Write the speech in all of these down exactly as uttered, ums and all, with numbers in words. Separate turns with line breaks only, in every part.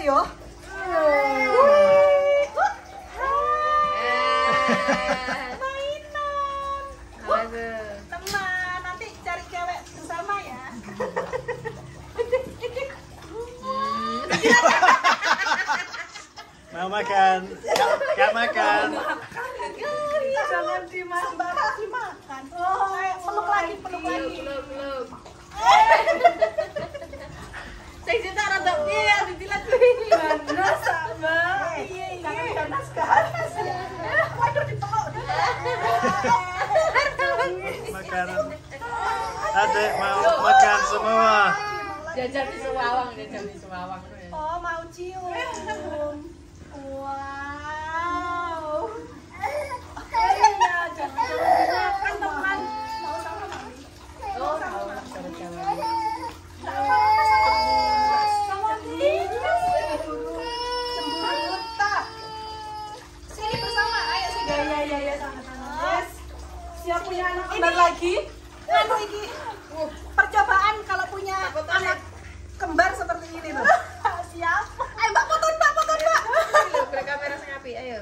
yo. Mainan. Teman, nanti cari cewek bersama ya.
Mau makan? Gak makan.
Jangan dimakan, dimakan. Oh, peluk lagi, peluk lagi.
Saya cerita rada piye dijilat.
Ganas sama. Iya, iya. Ganas ganas. Waduh dipeluk.
Makan. Adek mau makan semua.
Jajan di Sewawang, jajan di Sewawang.
Oh, mau cium. Wow. Iya, jangan-jangan dimakan teman. Mau sama mami.
Oh, mau sama-sama.
Sama dia. Cemburu tak. Sini bersama, ayo sini. Ya, ya, ya, ya, sama-sama. Yes. Siap punya anak kembar lagi? Anu ini. Percobaan kalau punya anak kembar seperti ini tuh. Siap. Ayo Mbak foto, Mbak foto, Mbak.
Ayo, berkamera sing apik, ayo.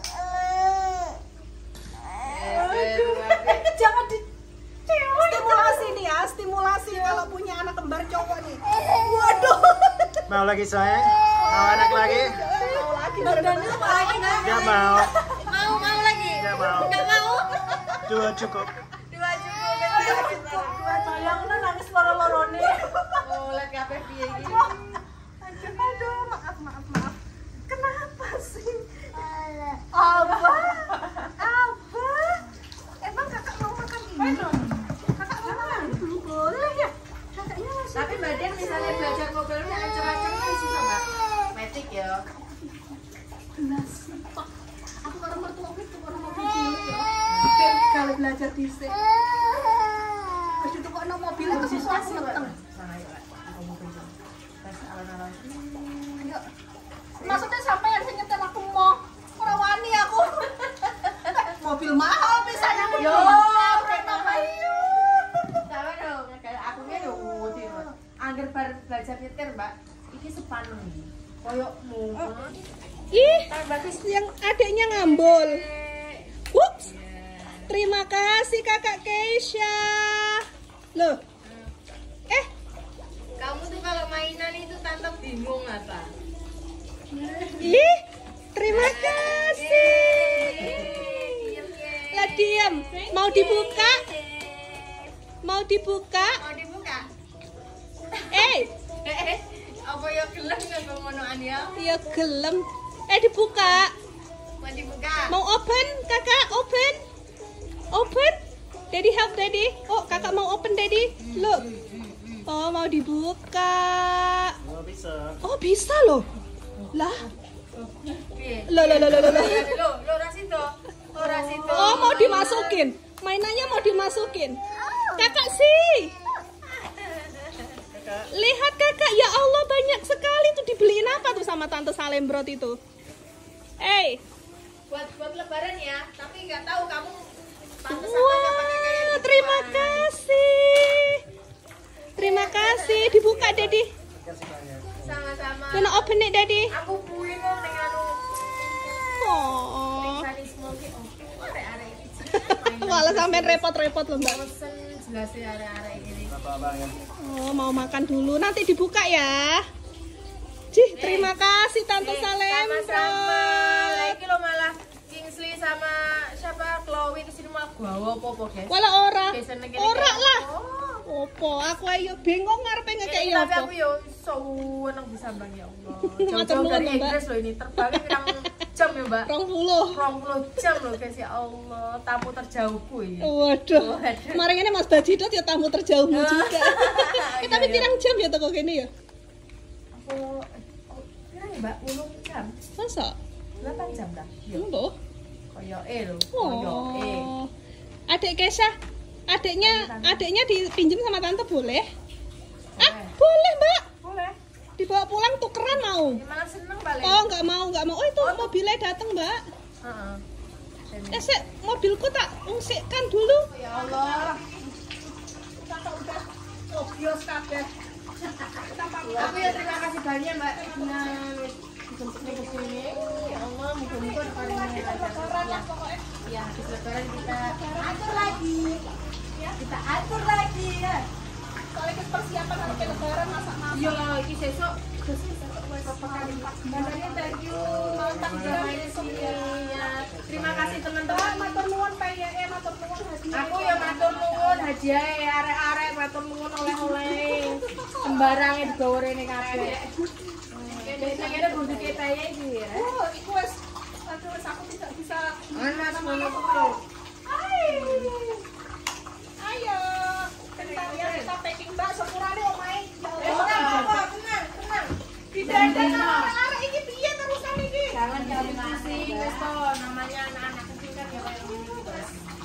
Jangan di stimulasi nih ya, stimulasi kalau punya anak kembar cowok nih. Waduh.
Mau lagi sayang? Mau anak lagi?
Mau lagi dandannya apa lagi nggak?
Gak mau.
Mau, mau lagi?
Gak mau.
Gak mau?
Dua cukup.
Dua cukup.
Dua bayangnya nangis loro-lorone.
Oh, lihat kabeh piye iki.
Aduh, aduh, maaf, maaf, maaf. Kenapa sih? Abah, Abah. Emang kakak mau makan ini? Kakak mau makan ini? Boleh ya? Kakaknya masih.
Tapi Mbak Dian misalnya belajar mobilnya ancur-ancur kan sih Mbak. Matic ya.
Belas. Aku karo mertuaku itu karo mobil cilik ya. Biar kalau belajar dhisik. Wis ditukokno mobil itu siswa meteng. Ayo. Maksudnya sampean sing nyetir aku mau ora wani aku. Mobil mahal misalnya aku.
Yo,
Reno ayo.
Sama dong, kayak aku nya yo ngudi. Angger bar belajar nyetir, Mbak. Iki sepanuh iki. Koyokmu.
Ih, yang adiknya ngambul. Ups. Terima kasih Kakak Keisha. Loh. Eh,
Kamu tuh kalau mainan itu tante bingung apa?
ih, terima kasih. Lah diam. Mau dibuka? Mau dibuka?
Mau dibuka?
Eh,
Apa ya gelem nggak ngonoan ya?
ya gelem. Eh dibuka.
Mau dibuka?
Mau open, Kakak? Open. Open. Daddy help Daddy. Oh, Kakak mau open Daddy. Look. Oh, mau dibuka.
Oh bisa.
Oh, bisa loh. Lah.
Piye?
Loh, loh, loh, loh, loh.
Lo, lo rasito. Oh, rasito.
Oh, mau dimasukin. Mainannya mau dimasukin. Kakak sih. Lihat Kakak, ya Allah banyak sekali tuh, dibeliin apa tuh sama Tante Salembrot itu? Eh,
Buat buat lebaran ya, tapi nggak tahu kamu pantes apa nggak pakai kayak
wah,
gitu.
terima kasih. Terima kasih, dibuka Daddy.
Sama-sama.
Gonna open it Daddy.
Aku buin kok dengan anu
Oh.
mekanisme ki. Oh, arek-arek iki.
Walah sampean repot-repot loh Mbak.
Bosen jelas ya arek-arek ini.
Oh, mau makan dulu, nanti dibuka ya. Cih, terima kasih Tante
Eh, sama-sama. Lah
Salembrot.
iki lo malah Kingsley sama siapa Chloe kesini mau gawa apa-apa, guys.
Walah ora.
Biasanya kene
Ora
kayak,
lah.
Oh.
Opo, aku ayo bingung ngarepe ngekeki
Ini tapi
opo.
aku yo seneng bisa Bang ya Allah.
Matur
Jauh-jauh
nuwun,
dari
Mbak.
Inggris loh ini terbangnya pirang jam ya, Mbak.
Rong puluh.
dua puluh jam loh guys ya Allah, tamu terjauhku ini.
Waduh.
Waduh.
Kemarin ini Mas Bajidot ya tamu terjauhmu juga. Eh, tapi
Iya,
pirang jam ya toko kene ya?
Apa pirang ya, Mbak? sepuluh jam.
Masa?
delapan jam dah. Yo.
Mbok.
Koyoke lho, koyoke.
Oh. Adik Kesha, adiknya adiknya dipinjem sama tante boleh? Ah, boleh, Mbak.
Boleh.
Dibawa pulang tukeran mau?
Ya, malah seneng balik.
Oh, nggak mau, nggak mau. Oh, itu mobilnya datang, Mbak.
Heeh.
Eh, sik, mobilku tak ungsikkan dulu.
Ya Allah.
Kakak udah obios kabeh.
Tapi ya terima kasih banyak Mbak Tina dijemputnya ke sini. Ya Allah, mudah-mudahan kalian ya. Ya, habis lebaran kita atur lagi. Kita atur lagi ya.
Soalnya persiapan sampai lebaran masak-masak.
Iya, iki sesuk Bandarnya thank you, mantap banget di sini ya. Terima kasih teman-teman.
Matur nuwun P Y E, matur nuwun hadiah.
Aku ya matur nuwun hadiah arek-arek matur nuwun oleh-oleh. Sembarangnya digawe rene kabeh. Biasanya ada buntuke P Y E iki ya.
Oh, iku wis aduh wis aku tidak bisa.
Ana semono kuwi.
Ayo. Bentar ya kita packing Mbak sepurane omahe.
Eh, tenang, tenang, tenang.
Didandan arek-arek iki piye terusan iki?
Jangan jangan pusing, wis to namanya anak-anak kecil kan ya kayak gini guys.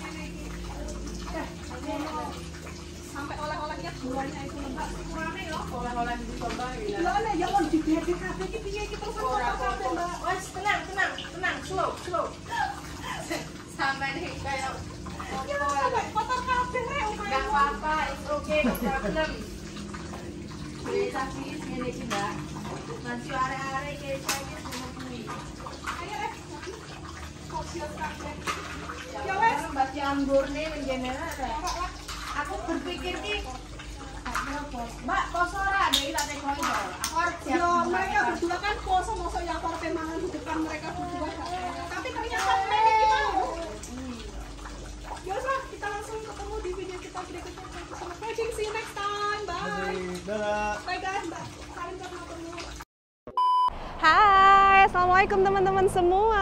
Sampai oleh-olehnya buahnya itu Mbak sepurane yo.
Oleh-oleh dicoba ya.
Lah lah ya kon digede kabeh iki piye iki terusan
Ora
kotor kabeh Mbak.
apa-apa. Wes tenang, tenang, tenang, slow, slow. Sampai nih kayak
Ya sampai kotor kabeh rek omahe.
enggak apa-apa, it's okay, no problem. Boleh tapi ini iki, Mbak. Nanti arek-arek kayak saya semua kuwi.
Ayo eh. Sosial kabeh.
Ya wes, Mbak Ciamburne menjene ada. Aku berpikir ki Mbak, poso ora ada tak tekoni to. Aku harus siap.
Ya mereka berdua kan poso mosok yang korte mangan di depan mereka berdua gak enak. Tapi ternyata mereka kita mau. Ya udah, kita langsung ketemu di video kita berikutnya. Thank you so much for watching. See you next time. Bye.
Dadah.
Bye guys. Mbak Karin sama ketemu.
Hai, assalamualaikum teman-teman semua.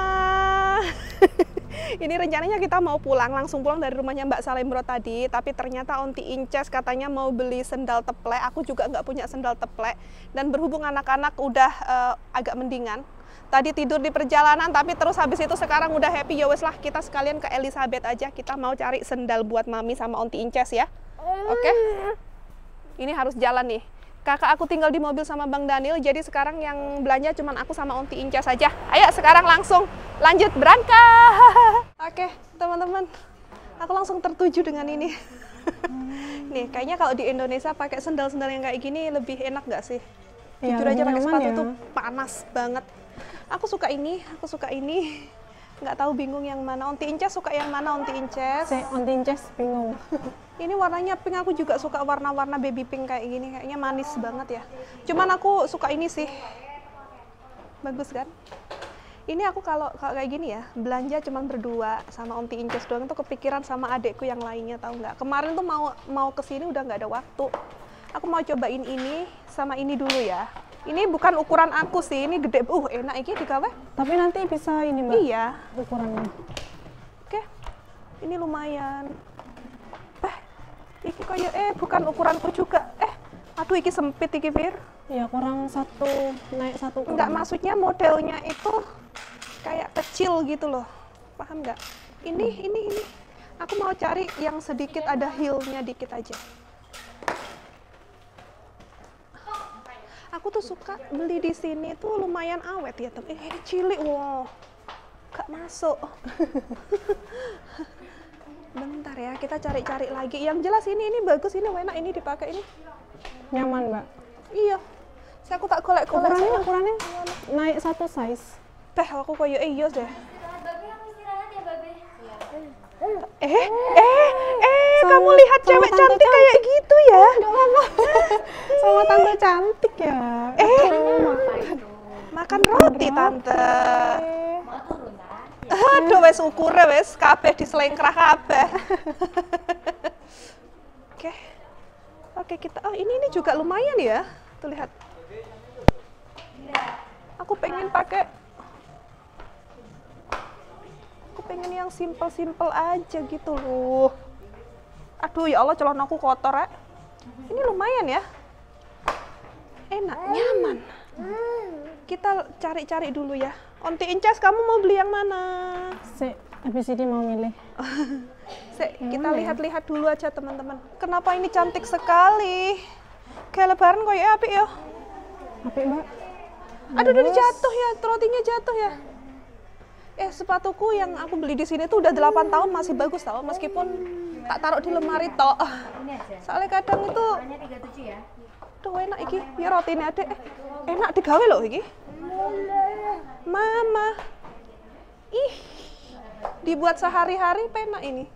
Ini rencananya kita mau pulang, langsung pulang dari rumahnya Mbak Salemro tadi. Tapi ternyata Onti Inces katanya mau beli sendal teplek. Aku juga nggak punya sendal teplek. Dan berhubung anak-anak udah uh, agak mendingan, tadi tidur di perjalanan, tapi terus habis itu sekarang udah happy. Ya wes lah, kita sekalian ke Elizabeth aja. Kita mau cari sendal buat Mami sama Onti Inces ya. Oke? Ini harus jalan nih. Kakak aku tinggal di mobil sama Bang Daniel, jadi sekarang yang belanja cuman aku sama Onti Inces saja. Ayo sekarang langsung lanjut berangkat. Oke teman-teman, aku langsung tertuju dengan ini. Nih kayaknya kalau di Indonesia pakai sendal-sendal yang kayak gini lebih enak gak sih?
Ya,
Jujur aja pakai sepatu
ya.
tuh panas banget. Aku suka ini, aku suka ini. Nggak tahu bingung yang mana. Onti Inces suka yang mana Onti Inces?
Saya Onti Inces bingung.
Ini warnanya pink, aku juga suka warna-warna baby pink kayak gini, kayaknya manis banget ya. Cuman aku suka ini sih, bagus kan? Ini aku kalau kayak gini ya, belanja cuman berdua sama Onti Inces doang, tuh kepikiran sama adekku yang lainnya, tahu nggak? Kemarin tuh mau mau kesini udah nggak ada waktu. Aku mau cobain ini sama ini dulu ya. Ini bukan ukuran aku sih, ini gede, uh enak ini digawe.
Tapi nanti bisa ini Mbak,
Iya.
ukurannya.
Oke, ini lumayan. Iki kayak eh bukan ukuranku juga. Eh, aduh iki sempit iki Fir.
Ya kurang satu, naik satu.
Enggak, maksudnya modelnya itu kayak kecil gitu loh. Paham nggak? Ini ini ini. Aku mau cari yang sedikit ada heel-nya dikit aja. Aku tuh suka beli di sini tuh lumayan awet ya, tapi eh, ini cilik wow. Gak masuk. Bentar ya, kita cari-cari lagi. Yang jelas ini ini bagus, ini enak, ini dipakai ini.
Nyaman Mbak.
Iya. Saya aku tak golek-golek.
Ukurannya,
sama-
ukurannya naik satu size.
Teh aku koyo eh iya deh.
Babe kamu istirahat ya, Babe.
Eh, eh, eh,
Sama-
kamu lihat
sama
cewek
tante
cantik kayak gitu ya?
Sama tante cantik ya.
Eh,
Apa itu?
makan roti tante.
Mau turun kan?
Aduh, wes ukure wes kabeh diselengkrah kabeh. Oke. Oke, kita oh ini ini juga lumayan ya. Tuh lihat. Aku pengen pakai Aku pengen yang simple-simple aja gitu loh. Aduh, ya Allah, celanaku kotor ya. Ini lumayan ya. Enak, nyaman. Kita cari-cari dulu ya. Onti Inces, kamu mau beli yang mana?
Si, habis ini mau milih.
Sek, kita lihat-lihat dulu aja teman-teman. Kenapa ini cantik sekali? Kayak lebaran kayak apik ya.
Apik Mbak.
Aduh, udah jatuh ya, rotinya jatuh ya. Eh, sepatuku yang aku beli di sini tuh udah delapan tahun masih bagus tau, meskipun tak taruh di lemari toh.
Ini aja.
Soalnya kadang itu
Hanya tiga puluh tujuh ya.
Aduh enak iki. Ya rotine Adek. Eh, enak digawe lho iki. Mama. Ih. Dibuat sehari-hari penak ini.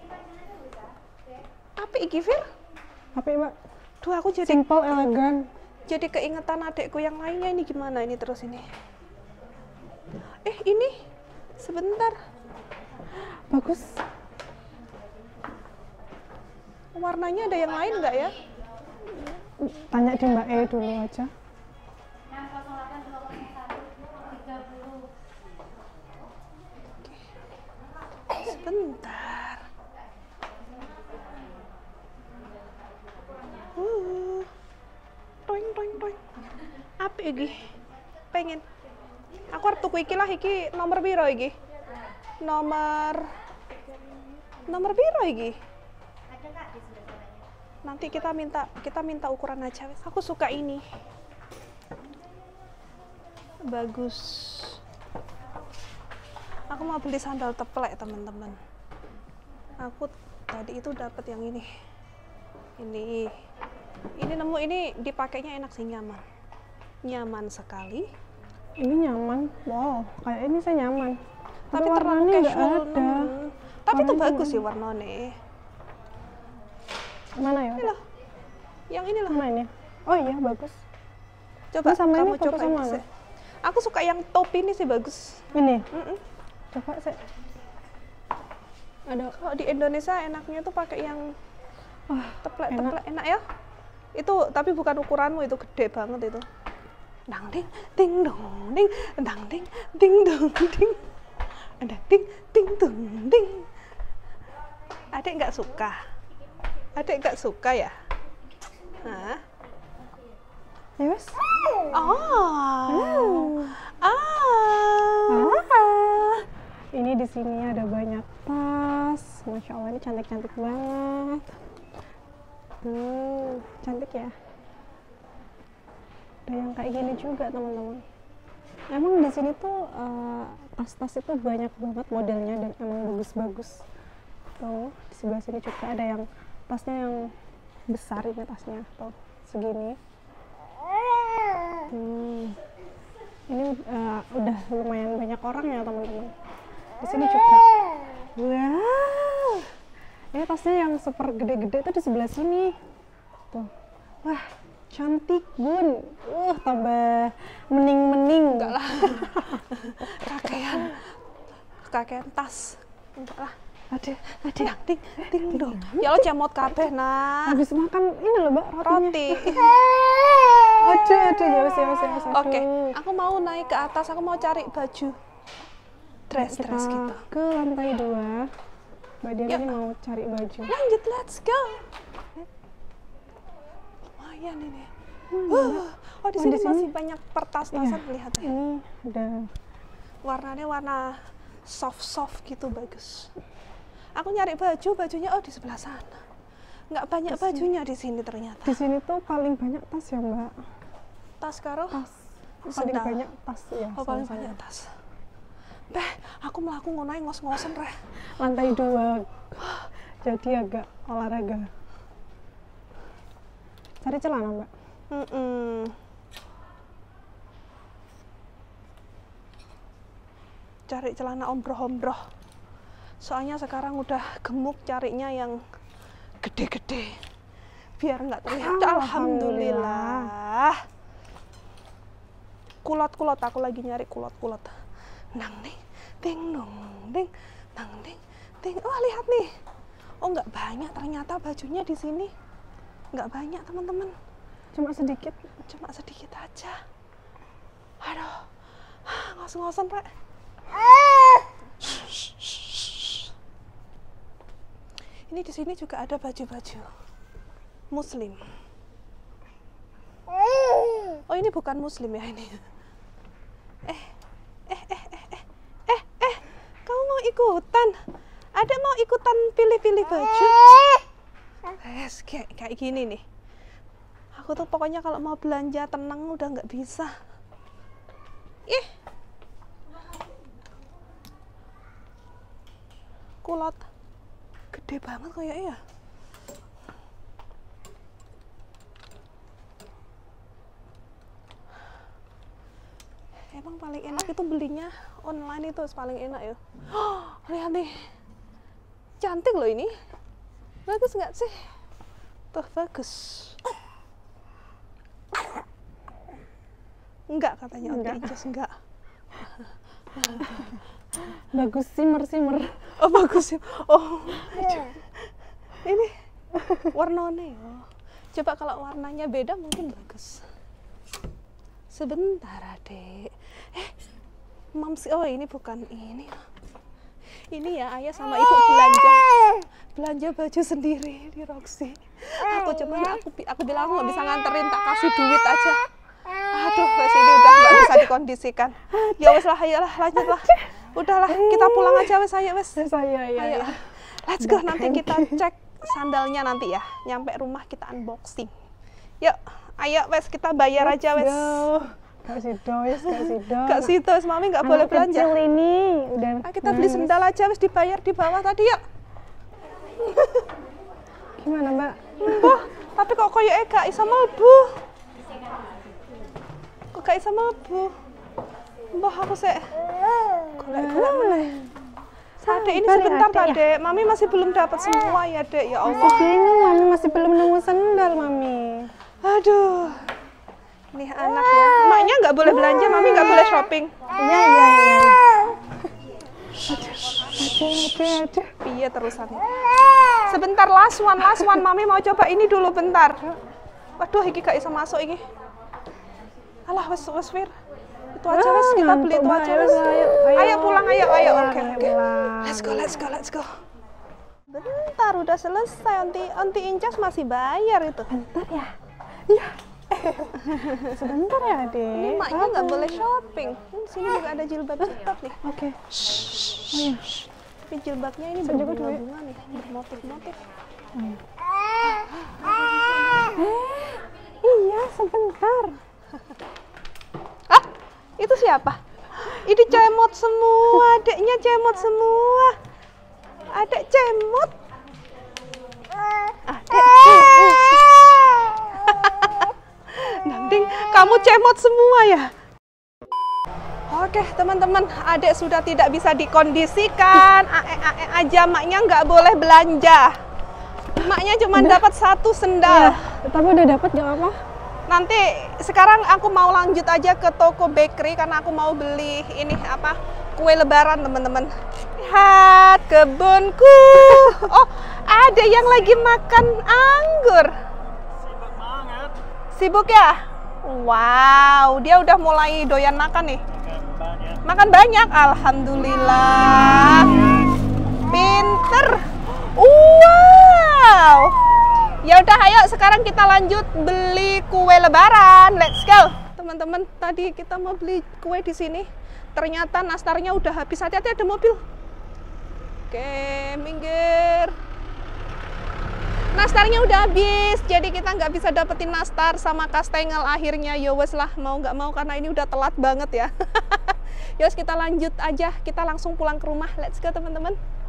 Apa iki, Fir?
Apa ya, Mbak?
Duh, aku jadi
Simple, elegan.
jadi keingetan adekku yang lainnya. Ini gimana ini terus ini? Eh, ini sebentar.
Bagus.
Warnanya ada yang lain nggak ya?
Tanya di Mbak E dulu aja.
Sebentar. Uh. Toing toing toing. Apa iki? Pengen. Aku harus tuku iki lah, iki nomor piro iki? Nomor Nomor piro iki? Nanti kita minta kita minta ukuran aja. Aku suka ini. Bagus. Aku mau beli sandal teplek, teman-teman. Aku tadi itu dapat yang ini. Ini. Ini nemu ini dipakainya enak sih, nyaman. Nyaman sekali.
Ini nyaman. Wow, kayak ini saya nyaman.
Tapi terlalu
warnanya nggak
casual.
ada.
Hmm. Tapi itu
Warnanya
bagus
nggak
sih warnanya.
Mana ya?
Ini loh. Yang ini loh.
Mana ini? Oh iya, bagus.
Coba
Ini sama
kamu
ini, foto
coba
sama
ini
mana?
sih. Aku suka yang top ini sih bagus.
Ini.
Mm-mm.
Coba saya. Ada.
Kalau di Indonesia enaknya tuh pakai yang
Wah,
teplek-teplek enak. ya. Itu tapi bukan ukuranmu, itu gede banget itu. Dang ding ding dong ding dang ding ding dong ding. Ada ding ding dong ding. Adek nggak suka? Adek nggak suka ya? Hah?
Ya wes.
Oh. Ah.
Ah. Ini di sini ada banyak tas. Masya Allah, ini cantik-cantik banget. Hmm, cantik ya. Ada yang kayak gini juga, teman-teman. Emang di sini tuh eh, tas-tas itu banyak banget modelnya dan emang bagus-bagus. Tuh, di sebelah sini juga ada yang tasnya yang besar, ini tasnya tuh segini. Hmm. Ini eh, udah lumayan banyak orang ya, teman-teman. Di sini juga. Wow. Ini tasnya yang super gede-gede itu di sebelah sini. Tuh. Wah, cantik, Bun. Wah, tambah mening-mening.
Enggak lah. Kakean. Kakean tas. Enggak lah.
Ada,
Ding ding ding dong. Ya lo cemot kabeh, Nak.
habis makan ini loh, Mbak, rotinya.
Roti.
Ada, ada, ya wes, ya wes, ya wes.
Oke,
Aduh.
aku mau naik ke atas, aku mau cari baju. Dress-dress
Kita
gitu.
ke lantai dua. Mbak Dian
Yuk.
ini mau cari baju.
Lanjut, let's go. Lumayan ini. Wah, oh di
Oh,
sini
di sini?
masih banyak pertas-tasan,
Iya.
lihat ya.
Ini ada
Warnanya warna soft-soft gitu, bagus. Aku nyari baju, bajunya oh di sebelah sana. Nggak banyak bajunya di sini ternyata.
di sini tuh paling banyak tas ya, Mbak.
Tas karo
Tas. Paling
sendal.
banyak tas ya.
Oh, paling
sama-sama.
banyak tas. Beh, aku melaku ngono ae ngos-ngosen reh.
Lantai dua. Jadi agak olahraga. Cari celana, Mbak.
Mm-mm. Cari celana ombroh-ombroh. Soalnya sekarang udah gemuk carinya yang gede-gede. Biar nggak terlihat. Alhamdulillah. Kulot-kulot, aku lagi nyari kulot-kulot. Nang nih, ding dong, ding, nang ding, ding. Oh lihat nih. Oh nggak banyak ternyata bajunya di sini. Nggak banyak teman-teman.
Cuma sedikit.
Cuma sedikit aja. Aduh, ngos-ngosan Rek. Ini di sini juga ada baju-baju Muslim. Oh ini bukan Muslim ya ini. Eh, eh, eh, eh, eh, eh, eh, kamu mau ikutan? Ada mau ikutan pilih-pilih baju? Yes, kayak kayak gini nih. Aku tuh pokoknya kalau mau belanja tenang udah nggak bisa. Ih, kulot gede banget kayaknya ya. Emang paling enak itu belinya online itu paling enak ya. Oh, lihat nih, cantik loh ini. Bagus nggak sih? Tuh bagus. Enggak katanya Onti Inces enggak.
Bagus simmer-simmer.
Oh bagus ya. Oh. Ini warnanya. Oh. Coba kalau warnanya beda mungkin bagus. Sebentar Adek. Eh, Mams, oh ini bukan ini. Ini ya ayah sama ibu belanja belanja baju sendiri di Roxy. Aku coba aku aku bilang aku nggak bisa nganterin, tak kasih duit aja. Aduh, wes ini udah nggak bisa dikondisikan. Ya wes lah, ayolah lanjut lah. Udahlah, kita pulang aja wes, ayo wes.
Saya ya.
Ayo, let's go. Nanti kita cek sandalnya nanti ya. Nyampe rumah kita unboxing. Yuk, ayo wes kita bayar aja wes.
Kak Sido, wes Kak Sido.
Kak Sido, mami nggak boleh belanja.
Kecil ini udah.
Ah, kita beli sendal aja wes, dibayar di bawah tadi yuk.
Gimana Mbak?
Mbah, tapi kok koyo gak iso mlebu. Kok gak iso mlebu. Mbah aku sik golek-golek meneh. Adek ini sebentar Kak, Dek. Mami masih belum dapat semua ya, Dek. Ya Allah.
Masih bingung, Mami masih belum nemu sendal, Mami.
Aduh. Nih anak ya. Emaknya nggak boleh belanja, Mami nggak boleh shopping.
Iya, iya, iya. Aduh, aduh, aduh.
Iya terusannya. Sebentar, last one, last one. Mami mau coba ini dulu bentar. Waduh, iki gak bisa masuk iki. Alah, wes wes Fir. Itu aja wes, kita beli itu aja wes. Ayo pulang, ayo, ayo. Oke, oke. Let's go, let's go, let's go. Bentar, udah selesai. Onti Onti Inces masih bayar itu.
Bentar ya. Iya. Sebentar ya, Dek.
Ini maknya nggak boleh shopping. Hmm, sini juga ada jilbab-jilbab nih.
Oke.
Ayo. Tapi jilbabnya ini berbunga-bunga nih, bermotif-motif.
Eh, iya, sebentar.
Ah, itu siapa? Ini cemot semua, adeknya cemot semua. Adek cemot. Adek cemot. Nanding, kamu cemot semua ya? Oke teman-teman, adek sudah tidak bisa dikondisikan. Ae-ae aja, maknya nggak boleh belanja. Maknya cuma dapat satu sendal.
Ya, tapi udah dapat nggak apa?
Nanti sekarang aku mau lanjut aja ke toko bakery karena aku mau beli ini apa kue lebaran teman-teman. Lihat kebunku. Oh, ada yang lagi makan anggur.
Sibuk banget.
Sibuk ya? Wow, dia udah mulai doyan makan nih.
Makan banyak.
Makan banyak, alhamdulillah. Pinter. Wow. Ya udah, ayo sekarang kita lanjut beli kue lebaran. Let's go. Teman-teman, tadi kita mau beli kue di sini. Ternyata nastarnya udah habis. Hati-hati ada mobil. Oke, minggir. Nastarnya udah habis, jadi kita nggak bisa dapetin nastar sama kastengel akhirnya. Ya wes lah, mau nggak mau karena ini udah telat banget ya. Yos kita lanjut aja, kita langsung pulang ke rumah. Let's go teman-teman.